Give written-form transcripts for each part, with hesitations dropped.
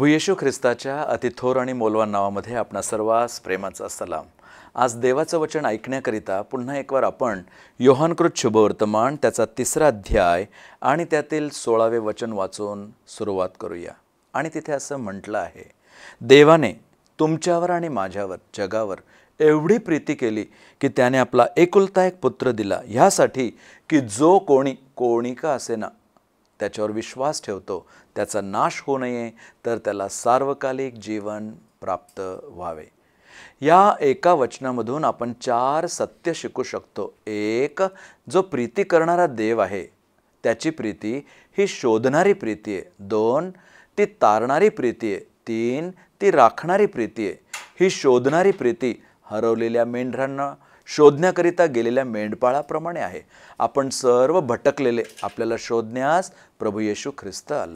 प्रभू येशू ख्रिस्ताच्या अतिथोर आणि मोलवान नावामध्ये आपणा सर्वांस प्रेमाचा सलाम। आज देवाचं वचन ऐकण्याकरिता पुन्हा एकवार आपण योहानकृत शुभवर्तमान त्याचा 3रा अध्याय आणि त्यातील 16वे वचन वाचून सुरुवात करूया। आणि तिथे असं म्हटलं आहे, देवाने तुमच्यावर आणि माझ्यावर जगावर एवढी प्रीती केली की त्याने आपला एकुलता एक पुत्र दिला, ह्यासाठी की जो कोणी का असेना त्याच्यावर विश्वास ठेवतो त्याचा नाश होऊ नये, तर त्याला सार्वकालिक जीवन प्राप्त व्हावे। या एका वचनामधून आपण 4 सत्य शिकू शकतो। एक, जो प्रीती करणारा देव आहे त्याची प्रीती ही शोधणारी प्रीती आहे। 2, ती तारणारी प्रीती आहे। 3, ती राखणारी प्रीती आहे। ही शोधणारी प्रीती हरवलेल्या मेंढरांना शोधण्याकरिता गेलेल्या मेंढपाळाप्रमाणे आहे। आपण सर्व भटकलेले, आपल्याला शोधण्यास प्रभू येशू ख्रिस्त आला।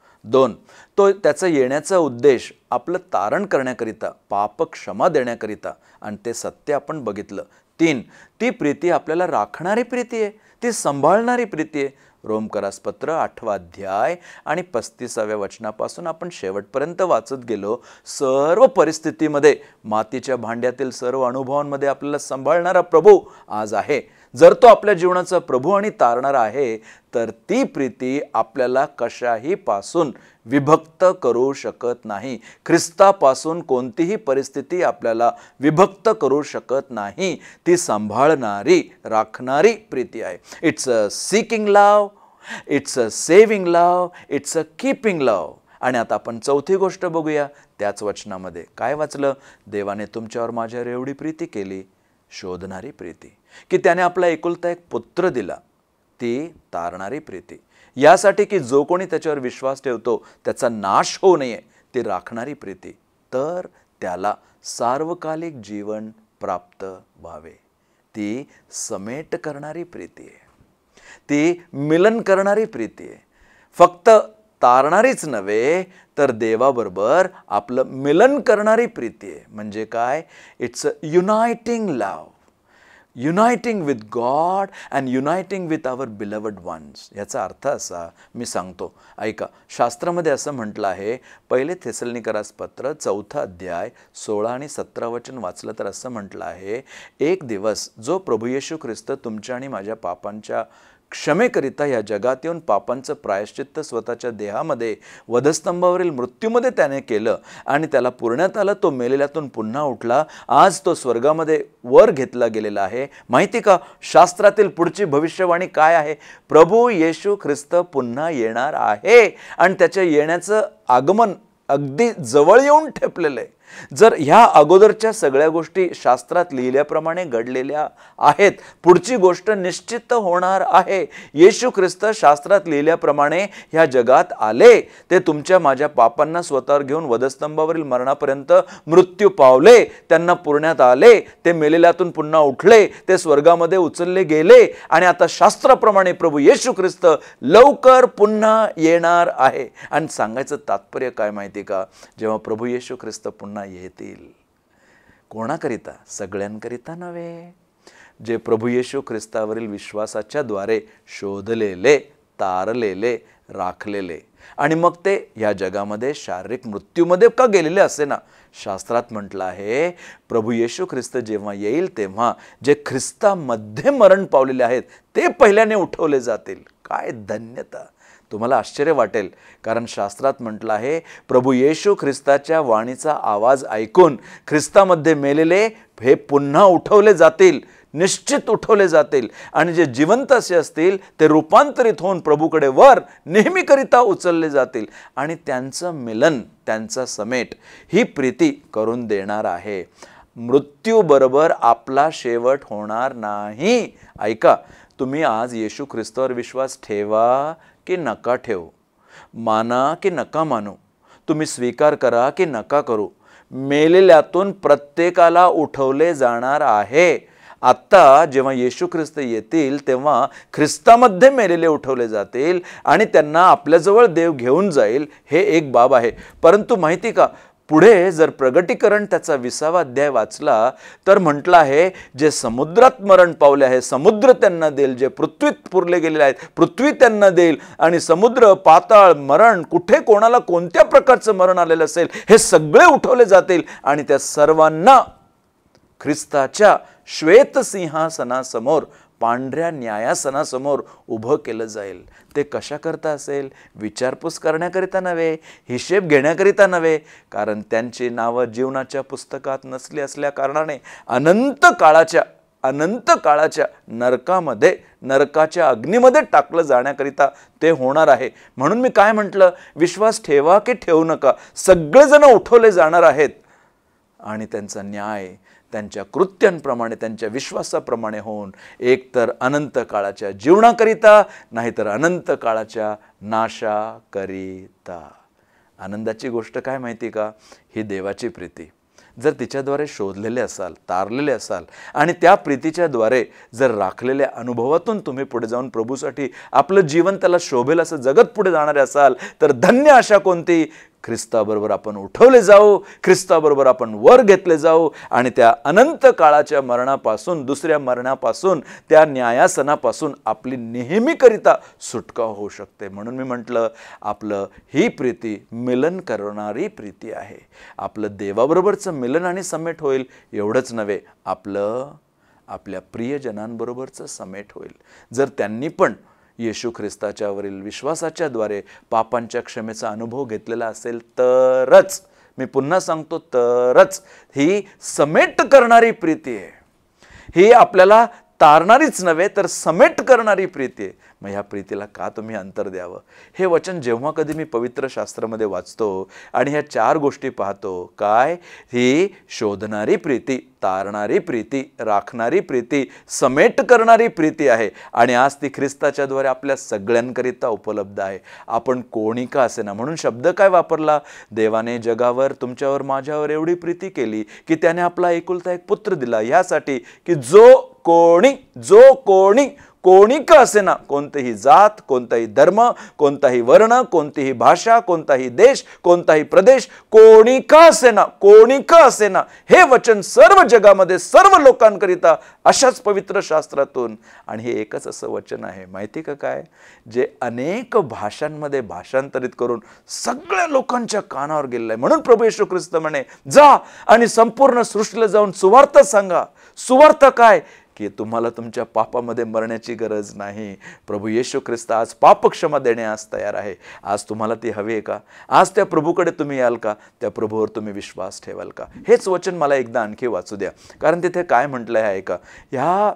2, तो त्याचा येण्याचा उद्देश आपलं तारण करण्याकरिता, पाप क्षमा देण्याकरिता, आणि ते सत्य आपण बघितलं। 3, ती प्रीती आपल्याला राखणारी प्रीती आहे, ती सांभाळणारी प्रीती आहे। रोमकरास पत्र 8वा अध्याय आणि 35व्या वचनापासून आपण शेवटपर्यंत वाचत गेलो। सर्व परिस्थितीमध्ये, मातीच्या भांड्यातील सर्व अनुभवांमध्ये आपल्याला सांभाळणारा प्रभू आज आहे। जर तो आपल्या जीवनाचा प्रभू आणि तारणारा आहे, तर ती प्रीती आपल्याला कशाही पासून विभक्त करू शकत नाही। ख्रिस्तापासून कोणतीही परिस्थिती आपल्याला विभक्त करू शकत नाही। ती सांभाळणारी, राखणारी प्रीती आहे। It's a seeking love, it's a saving love, it's a keeping love. आणि आता आपण चौथी गोष्ट बघूया। त्याच वचनामध्ये काय वाचलं? देवाने तुमच्यावर माझ्यावर एवढी प्रीती केली, शोधणारी प्रीती, की त्याने आपला एकुलता एक पुत्र दिला, ती तारणारी प्रीती, यासाठी की जो कोणी त्याच्यावर विश्वास ठेवतो त्याचा नाश होऊ नये, ती राखणारी प्रीती, तर त्याला सार्वकालिक जीवन प्राप्त व्हावे। ती समेट करणारी प्रीती आहे, ती मिलन करणारी प्रीती आहे। फक्त तारणारीच नव्हे, तर देवाबरोबर आपलं मिलन करणारी प्रीती आहे। म्हणजे काय? It's a uniting love, uniting with God and uniting with our beloved ones. याचा अर्थ असा मी सांगतो, ऐका। शास्त्रामध्ये असं म्हटलं आहे, 1 थेसलोनिकरास पत्र 4था अध्याय 16 आणि 17 वचन वाचलं तर असं म्हटलं आहे, एक दिवस जो प्रभू येशू ख्रिस्त तुमच्या आणि माझ्या पापांच्या क्षमेकरिता या जगात येऊन पापांचं प्रायश्चित्त स्वतःच्या देहामध्ये वधस्तंभावरील मृत्यूमध्ये त्याने केलं आणि त्याला पुरण्यात आलं, तो मेलेल्यातून पुन्हा उठला, आज तो स्वर्गामध्ये वर घेतला गेलेला आहे। माहिती का शास्त्रातील पुढची भविष्यवाणी काय आहे? प्रभू येशू ख्रिस्त पुन्हा येणार आहे आणि त्याच्या येण्याचं आगमन अगदी जवळ येऊन ठेपलेलं आहे। जर ह्या अगोदरच्या सगळ्या गोष्टी शास्त्रात लिहिल्याप्रमाणे घडलेल्या आहेत, पुढची गोष्ट निश्चित होणार आहे। येशू ख्रिस्त शास्त्रात लिहिल्याप्रमाणे ह्या जगात आले, ते तुमच्या माझ्या पापांना स्वतःवर घेऊन वधस्तंभावरील मरणापर्यंत मृत्यू पावले, त्यांना पुरण्यात आले, ते मेलेल्यातून पुन्हा उठले, ते स्वर्गामध्ये उचलले गेले आणि आता शास्त्राप्रमाणे प्रभू येशू ख्रिस्त लवकर पुन्हा येणार आहे। आणि सांगायचं तात्पर्य काय माहिती का? जेव्हा प्रभू येशू ख्रिस्त पुन्हा येतील, कोणाकरिता? सगळ्यांकरिता नव्हे। जे प्रभू येशू ख्रिस्तावरील विश्वासाच्या द्वारे शोधलेले, तारलेले, राखलेले, आणि मग ते या जगामध्ये शारीरिक मृत्यूमध्ये का गेलेले असे ना, शास्त्रात म्हटलं आहे, प्रभू येशू ख्रिस्त जेव्हा येईल तेव्हा जे ख्रिस्तामध्ये मरण पावलेले आहेत ते पहिल्याने उठवले जातील। काय धन्यता! तुम्हाला आश्चर्य वाटेल, कारण शास्त्रात म्हटलं आहे, प्रभू येशू ख्रिस्ताच्या वाणीचा आवाज ऐकून ख्रिस्तामध्ये मेलेले हे पुन्हा उठवले जातील, निश्चित उठवले जातील, आणि जे जिवंत असे असतील ते रूपांतरित होऊन प्रभूकडे वर नेहमीकरिता उचलले जातील, आणि त्यांचं मिलन, त्यांचा समेट ही प्रीती करून देणार आहे। मृत्यूबरोबर आपला शेवट होणार नाही। ऐका, तुम्ही आज येशू ख्रिस्तावर विश्वास ठेवा की नका ठेवू, माना की नका मानू, तुम्ही स्वीकार करा की नका करू, मेलेल्यातून प्रत्येकाला उठवले जाणार आहे। आता जेव्हा येशू ख्रिस्त येतील तेव्हा ख्रिस्तामध्ये मेलेले उठवले जातील आणि त्यांना आपल्याजवळ देव घेऊन जाईल, हे एक बाब आहे। परंतु माहिती का, पुढे जर प्रगटीकरण त्याचा 20वा अध्याय वाचला तर म्हटलं आहे, जे समुद्रात मरण पावले आहे समुद्र त्यांना देईल, जे पृथ्वीत पुरले गेलेले आहेत पृथ्वी त्यांना देईल, आणि समुद्र, पाताळ, मरण, कुठे कोणाला कोणत्या प्रकारचं मरण आलेलं असेल हे सगळे उठवले जातील आणि त्या सर्वांना ख्रिस्ताच्या श्वेत सिंहासनासमोर, पांढऱ्या न्यायासनासमोर उभं केलं जाईल. ते कशाकरता असेल? विचारपूस करण्याकरिता नव्हे, हिशेब घेण्याकरिता नव्हे, कारण त्यांची नावं जीवनाच्या पुस्तकात नसली असल्या कारणाने अनंत काळाच्या नरकामध्ये, नरकाच्या अग्नीमध्ये टाकलं जाण्याकरिता ते होणार आहे. म्हणून मी काय म्हटलं, विश्वास ठेवा की ठेवू नका, सगळेजण उठवले जाणार आहेत आणि त्यांचा न्याय त्यांच्या कृत्यांप्रमाणे, त्यांच्या विश्वासाप्रमाणे होऊन एक तर अनंत काळाच्या जीवनाकरिता, नाहीतर अनंत काळाच्या नाशाकरिता. आनंदाची गोष्ट काय माहिती का? ही देवाची प्रीती. जर तिच्याद्वारे शोधलेले असाल, तारलेले असाल आणि त्या प्रीतीच्या द्वारे जर राखलेल्या अनुभवातून तुम्ही पुढे जाऊन प्रभूसाठी आपलं जीवन त्याला शोभेल असं जगत पुढे जाणारे असाल, तर धन्य आशा कोणती? ख्रिस्ताबरोबर आपण उठवले जाऊ, ख्रिस्ताबरोबर आपण वर घेतले जाऊ आणि त्या अनंत काळाच्या मरणापासून, दुसऱ्या मरणापासून, त्या न्यायासनापासून आपली नेहमीकरिता सुटका होऊ शकते. म्हणून मी म्हटलं, आपलं ही प्रीती मिलन करणारी प्रीती आहे. आपलं देवाबरोबरचं मिलन आणि समेट होईल, एवढंच नव्हे, आपल्या प्रियजनांबरोबरचं समेट होईल. जर त्यांनी पण येशू ख्रिस्ताच्यावरील विश्वासाच्या द्वारे पापांच्या क्षमेचा अनुभव घेतलेला असेल तरच, मी पुन्हा सांगतो, तरच ही समेट करणारी प्रीती आहे. ही आपल्याला तारणारीच नव्हे तर समेट करणारी प्रीती आहे. मग ह्या प्रीतीला का तुम्ही अंतर द्यावं? हे वचन जेव्हा कधी मी पवित्र शास्त्रामध्ये वाचतो आणि ह्या 4 गोष्टी पाहतो, काय? ही शोधणारी प्रीती, तारणारी प्रीती, राखणारी प्रीती, समेट करणारी प्रीती आहे आणि आज ती ख्रिस्ताच्याद्वारे आपल्या सगळ्यांकरिता उपलब्ध आहे. आपण कोणी का असेना. म्हणून शब्द काय वापरला? देवाने जगावर, तुमच्यावर, माझ्यावर एवढी प्रीती केली की त्याने आपला एकुलता एक पुत्र दिला, यासाठी की जो कोणी का असेना, कोणतीही जात, कोणताही धर्म, कोणताही वर्ण, कोणतीही भाषा, कोणताही देश, कोणताही प्रदेश, कोणी का असेना, हे वचन सर्व जगामध्ये सर्व लोकांकरिता अशाच पवित्र शास्त्रातून. आणि हे एकच असं वचन आहे, माहिती का काय? जे अनेक भाषांमध्ये भाषांतरित करून सगळ्या लोकांच्या कानावर गेलेलं आहे. म्हणून प्रभू येशू ख्रिस्त म्हणे, जा आणि संपूर्ण सृष्टीला जाऊन सुवार्ता सांगा. सुवार्थ काय? की तुम्हाला तुमच्या पापामध्ये मरण्याची गरज नाही. प्रभू येशू ख्रिस्त आज पापक्षमा देण्यास तयार आहे. आज तुम्हाला ती हवी आहे का? आज त्या प्रभूकडे तुम्ही याल का? त्या प्रभूवर तुम्ही विश्वास ठेवाल का? हेच वचन मला एकदा आणखी वाचू द्या, कारण तिथे काय म्हटलं आहे ऐका. ह्या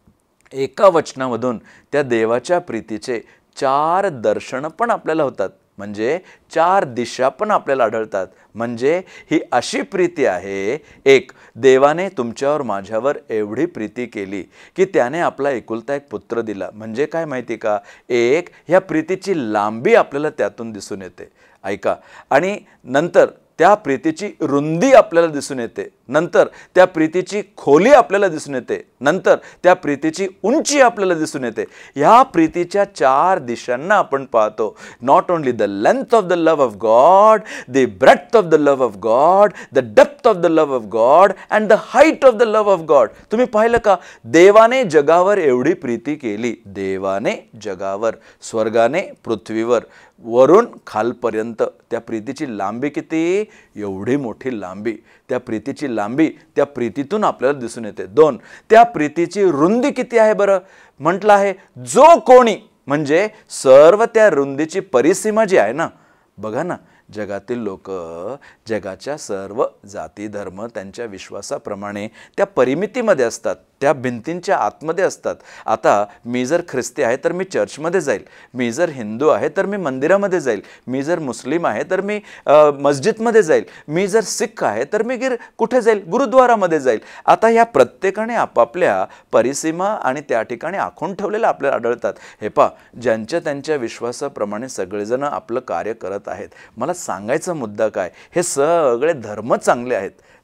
एका वचनामधून त्या देवाच्या प्रीतीचे 4 दर्शन पण आपल्याला होतात, म्हणजे 4 दिशा पण आपल्याला आढळतात. म्हणजे ही अशी प्रीती आहे, एक, देवाने तुमच्यावर, माझ्यावर एवढी प्रीती केली की त्याने आपला एकुलता एक पुत्र दिला. म्हणजे काय माहिती का? एक, ह्या प्रीतीची लांबी आपल्याला त्यातून दिसून येते, ऐका. आणि नंतर त्या प्रीतीची रुंदी आपल्याला दिसून येते, नंतर त्या प्रीतीची खोली आपल्याला दिसून येते, नंतर त्या प्रीतीची उंची आपल्याला दिसून येते. ह्या प्रीतीच्या 4 दिशांना आपण पाहतो. Not only the length of the love of God, the breadth of the love of God, the depth of the love of God and the height of the love of God. तुम्ही पाहिलं का? देवाने जगावर एवढी प्रीती केली, देवाने जगावर, स्वर्गाने पृथ्वीवर, वरून खालपर्यंत. त्या प्रीतीची लांबी किती? एवढी मोठी लांबी. त्या प्रीतीची लांबी त्या प्रीतीतून आपल्याला दिसून येते. 2, त्या प्रीतीची रुंदी किती आहे बरं? म्हटलं आहे जो कोणी, म्हणजे सर्व त्या रुंदीची परिसीमा जी आहे ना, बघा ना, जगातील लोक, जगाच्या सर्व जाती, धर्म त्यांच्या विश्वासाप्रमाणे त्या परिमितीमध्ये असतात, त्या भिंतींच्या आतमध्ये असतात. आता मी जर ख्रिस्ती आहे तर मी चर्चमध्ये जाईल, मी जर हिंदू आहे तर मी मंदिरामध्ये जाईल, मी जर मुस्लिम आहे तर मी मस्जिदमध्ये जाईल, मी जर सिख आहे तर मी कुठे जाईल? गुरुद्वारामध्ये जाईल. आता ह्या प्रत्येकाने आपापल्या परिसीमा आणि त्या ठिकाणी आखून ठेवलेल्या आपल्याला आढळतात. हे पहा, ज्यांच्या त्यांच्या विश्वासाप्रमाणे सगळेजण आपलं कार्य करत आहेत. मला सांगायचा मुद्दा काय? हे सगळे धर्म चांगले आहेत,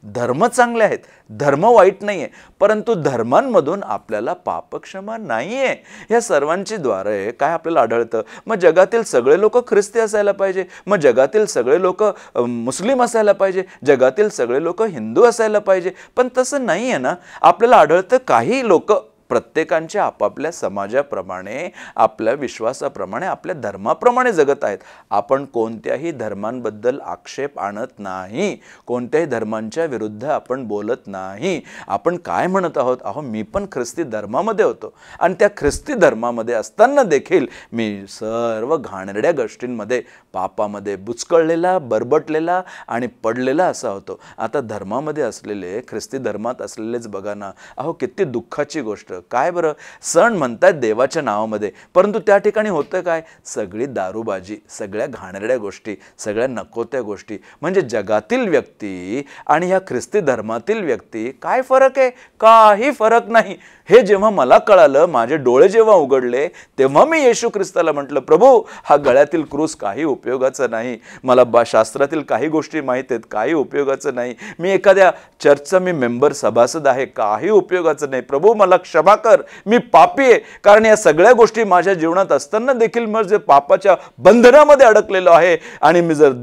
धर्म चांगले आहेत, धर्म वाईट नाही आहे, परंतु धर्मांमधून आपल्याला पापक्षमा नाही आहे. या सर्वांची द्वारे काय आपल्याला आढळतं? मग जगातील सगळे लोक ख्रिस्ती असायला पाहिजे, मग जगातील सगळे लोक मुस्लिम असायला पाहिजे, जगातील सगळे लोक हिंदू असायला पाहिजे. पण तसं नाही आहे ना. आपल्याला आढळतं काही लोक प्रत्येकांच्या आपापल्या समाजाप्रमाणे, आपल्या विश्वासाप्रमाणे, आपल्या धर्माप्रमाणे जगत आहेत. आपण कोणत्याही धर्मांबद्दल आक्षेप आणत नाही, कोणत्याही धर्मांच्या विरुद्ध आपण बोलत नाही. आपण काय म्हणत आहोत? अहो, मी पण ख्रिस्ती धर्मामध्ये होतो आणि त्या ख्रिस्ती धर्मामध्ये असताना देखील मी सर्व घाणेरड्या गोष्टींमध्ये, पापामध्ये बुचकळलेला, बरबटलेला आणि पडलेला असा होतो. आता धर्मामध्ये असलेले, ख्रिस्ती धर्मात असलेलेच बघा ना, अहो किती दुःखाची गोष्ट. काय बरं, सण म्हणतात देवाच्या नावामध्ये, परंतु त्या ठिकाणी होतं काय? सगळी दारूबाजी, सगळ्या घाणेरड्या गोष्टी, सगळ्या नको त्या गोष्टी. म्हणजे जगातील व्यक्ती आणि ह्या ख्रिस्ती धर्मातील व्यक्ती काय फरक आहे? काही फरक नाही. हे जेव्हा मला कळालं, माझे डोळे जेव्हा उघडले, तेव्हा मी येशू ख्रिस्ताला म्हटलं, प्रभू, हा गळ्यातील क्रूस काही उपयोगाचा नाही. मला शास्त्रातील काही गोष्टी माहीत आहेत, काही उपयोगाचं नाही. मी एखाद्या चर्चचा मेंबर, सभासद आहे, काही उपयोगाचं नाही. प्रभू, मला क्षमा कर, मी पापी आहे. कारण या सगळ्या गोष्टी माझ्या जीवनात असताना देखील मी जे पापाच्या बंधनामध्ये अडकलेलो आहे. आणि मी जर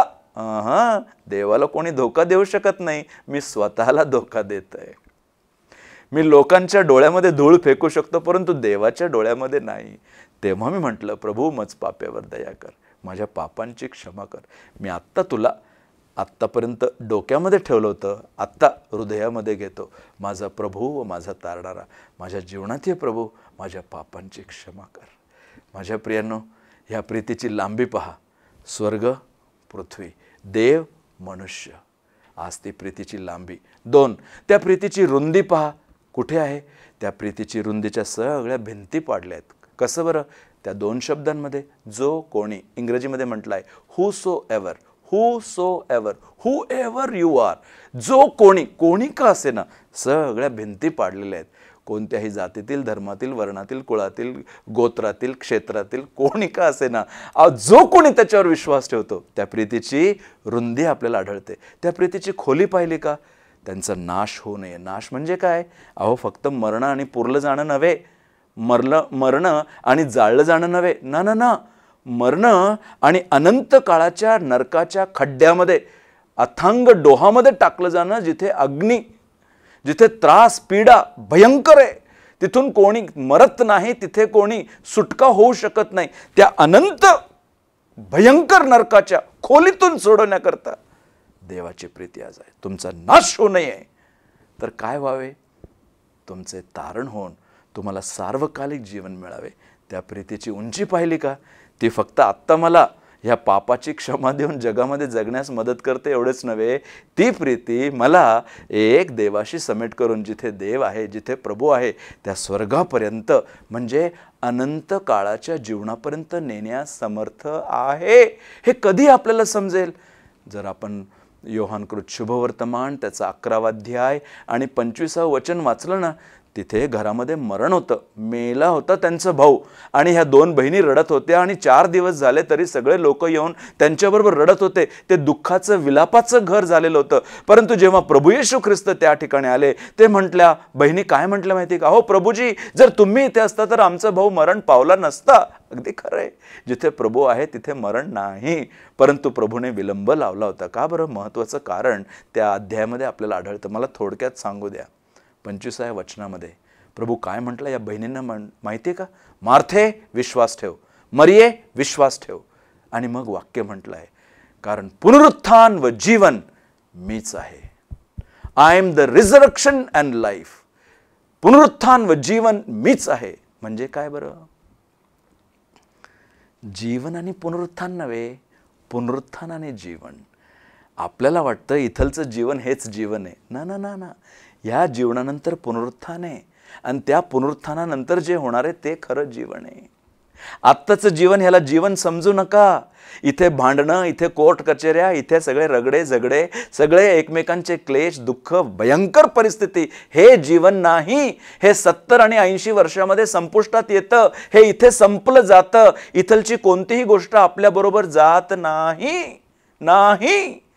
देवाला कोणी धोका देऊ शकत नाही, मी स्वतःला धोका देत आहे. मी लोकांच्या डोळ्यामध्ये धूळ फेकू शकतो, परंतु देवाच्या डोळ्यामध्ये नाही. तेव्हा मी म्हटलं, प्रभू, मज पाप्यावर दया कर, माझ्या पापांची क्षमा कर. मी तुला आत्तापर्यंत डोक्यामध्ये ठेवलं होतं, आत्ता हृदयामध्ये घेतो. माझा प्रभू व माझा तारणारा, माझ्या जीवनात ये प्रभू, माझ्या पापांची क्षमा कर. माझ्या प्रियांनो, ह्या प्रीतीची लांबी पहा. स्वर्ग, पृथ्वी, देव, मनुष्य. आज ती प्रीतीची लांबी. 2, त्या प्रीतीची रुंदी पहा. कुठे आहे? त्या प्रीतीची रुंदीच्या सगळ्या भिंती पाडल्या आहेत. कसं बरं? त्या 2 शब्दांमध्ये, जो कोणी, इंग्रजीमध्ये म्हटलं आहे whosoever, whoever you are, जो कोणी, कोणी का असे ना, सगळ्या भिंती पाडलेल्या आहेत. कोणत्याही जातीतील, धर्मातील, वर्णातील, कुळातील, गोत्रातील, क्षेत्रातील, कोणी का असे ना, जो कोणी त्याच्यावर विश्वास ठेवतो, त्या प्रीतीची रुंदी आपल्याला आढळते. त्या प्रीतीची खोली पाहिली का? त्यांचा नाश होऊ नये. नाश म्हणजे काय? अहो, फक्त मरण आणि पुरलं जाणं नव्हे, मरणं आणि जाळलं जाणं नव्हे, ना, मरणं आणि अनंत काळाच्या नरकाच्या खड्ड्यामध्ये, अथांग डोहामध्ये टाकलं जाणं, जिथे अग्नी, जिथे त्रास, पीडा भयंकर आहे, तिथून कोणी मरत नाही, तिथे कोणी सुटका होऊ शकत नाही. त्या अनंत भयंकर नरकाच्या खोलीतून सोडवण्याकरता देवाची प्रीती आज आहे. तुमचा नाश होऊ नये तर काय व्हावे? तुमचे तारण होऊन तुम्हाला सार्वकालिक जीवन मिळावे. त्या प्रीतीची उंची पाहिली का? ती फक्त आत्ता मला ह्या पापाची क्षमा देऊन जगामध्ये जगण्यास मदत करते एवढेच नव्हे, ती प्रीती मला एक देवाशी समेट करून, जिथे देव आहे, जिथे प्रभू आहे, त्या स्वर्गापर्यंत, म्हणजे अनंत काळाच्या जीवनापर्यंत नेण्यास समर्थ आहे. हे कधी आपल्याला समजेल? जर आपण योहानकृत शुभवर्तमान त्याचा 11वा अध्याय आणि 25वा वचन वाचलं ना, तिथे घरामध्ये मरण होतं, मेला होता त्यांचा भाऊ, आणि ह्या 2 बहिणी रडत होत्या आणि 4 दिवस झाले तरी सगळे लोक येऊन त्यांच्याबरोबर रडत होते. ते दुःखाचं, विलापाचं घर झालेलं होतं. परंतु जेव्हा प्रभू येशू ख्रिस्त त्या ठिकाणी आले, ते म्हटल्या, बहिणी काय म्हटल्या माहिती का? अहो प्रभूजी, जर तुम्ही इथे असता तर आमचा भाऊ मरण पावला नसता. अगदी खरं आहे, जिथे प्रभू आहे तिथे मरण नाही, परंतु प्रभूने विलंब लावला होता. का बरं? महत्त्वाचं कारण त्या अध्यायामध्ये आपल्याला आढळतं. मला थोडक्यात सांगू द्या. 25व्या वचनामध्ये प्रभू काय म्हटलं या बहिणींना माहिती आहे का? मार्थे, विश्वास ठेव, मरिये, विश्वास ठेव. आणि मग वाक्य म्हटलं आहे, कारण पुनरुत्थान व जीवन मीच आहे. I am the resurrection and life. पुनरुत्थान व जीवन मीच आहे. म्हणजे काय बरं? जीवन आणि पुनरुत्थान नव्हे, पुनरुत्थान आणि जीवन. आपल्याला वाटतं इथलचं जीवन हेच जीवन आहे. ना ना ना ना, या जीवनानंतर पुनरुत्थान आहे, आणि त्या पुनरुत्थानानंतर जे होणार आहे ते खरं जीवन आहे. आत्ताचं जीवन ह्याला जीवन समजू नका. इथे भांडणं, इथे कोर्ट कचेऱ्या, इथे सगळे रगडे झगडे, सगळे एकमेकांचे क्लेश, दुःख, भयंकर परिस्थिती, हे जीवन नाही. हे 70 आणि 80 वर्षामध्ये संपुष्टात येतं. हे इथे संपलं जातं. इथलची कोणतीही गोष्ट आपल्याबरोबर जात नाही. नाही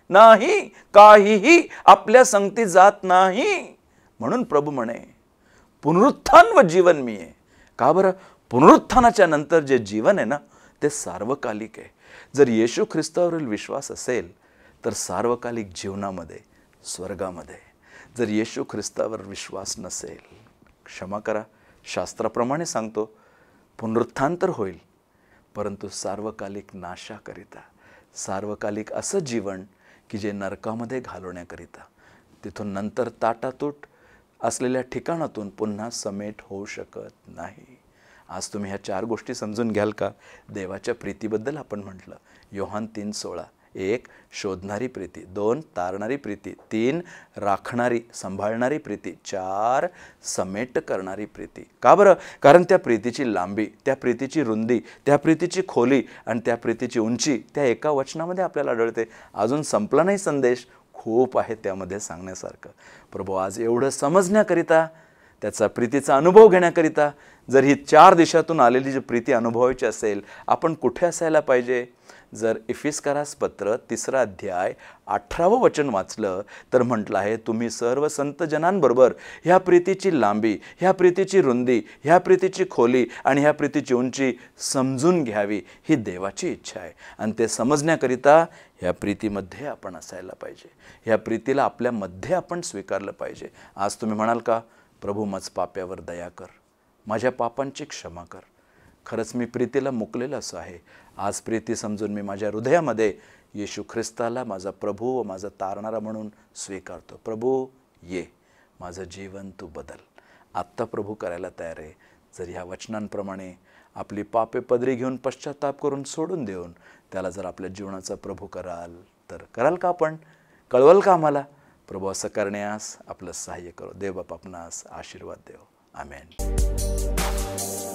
नाही, काहीही आपल्या संगती जात नाही. म्हणून प्रभू म्हणे पुनरुत्थान व जीवन मी आहे. का बरं? पुनरुत्थानाच्या नंतर जे जीवन आहे ना ते सार्वकालिक आहे. जर येशू ख्रिस्तावरील विश्वास असेल तर सार्वकालिक जीवनामध्ये, स्वर्गामध्ये. जर येशू ख्रिस्तावर विश्वास नसेल, क्षमा करा, शास्त्राप्रमाणे सांगतो, पुनरुत्थान तर होईल परंतु सार्वकालिक नाशाकरिता, सार्वकालिक असं जीवन की जे नरकामध्ये घालवण्याकरिता, तिथून नंतर ताटातूट असलेल्या ठिकाणातून पुन्हा समेट होऊ शकत नाही. आज तुम्ही ह्या 4 गोष्टी समजून घ्याल का? देवाच्या प्रीतीबद्दल आपण म्हटलं. योहान 3:16. 1. शोधणारी प्रीती. 2. तारणारी प्रीती. 3. राखणारी, सांभाळणारी प्रीती. 4. समेट करणारी प्रीती. का बरं? कारण त्या प्रीतीची लांबी, त्या प्रीतीची रुंदी, त्या प्रीतीची खोली आणि त्या प्रीतीची उंची त्या एका वचनामध्ये आपल्याला आढळते. अजून संपला नाही संदेश, खूप आहे त्यामध्ये सांगण्यासारखं. प्रभू आज एवढं समजण्याकरिता, त्याचा प्रीतीचा अनुभव घेण्याकरिता, जर ही 4 दिशातून आलेली जी प्रीती अनुभवायची असेल, आपण कुठे असायला पाहिजे? जर इफिस्करास पत्र 3 अध्याय 18वं वचन वाचलं तर म्हटलं आहे, तुम्ही सर्व संत जनांबरोबर ह्या प्रीतीची लांबी, ह्या प्रीतीची रुंदी, ह्या प्रीतीची खोली आणि ह्या प्रीतीची उंची समजून घ्यावी, ही देवाची इच्छा आहे. आणि ते समजण्याकरिता ह्या प्रीतीमध्ये आपण असायला पाहिजे. ह्या प्रीतीला आपल्यामध्ये आपण स्वीकारलं पाहिजे. आज तुम्ही म्हणाल का, प्रभू माझ पाप्यावर दया कर, माझ्या पापांची क्षमा कर. खरंच मी प्रीतीला मुकलेलं असं आहे. आज प्रीती समजून मी माझ्या हृदयामध्ये येशू ख्रिस्ताला माझा प्रभू व माझा तारणारा म्हणून स्वीकारतो. प्रभू ये, माझं जीवन तू बदल. आत्ता प्रभू करायला तयार आहे. जर ह्या वचनांप्रमाणे आपली पापे पदरी घेऊन पश्चाताप करून सोडून देऊन त्याला जर आपल्या जीवनाचा प्रभू कराल तर कराल का? आपण कळवाल का आम्हाला? प्रभू असं करण्यास आपलं सहाय्य करो. देव बाप आपणास आशीर्वाद देव. आमेन.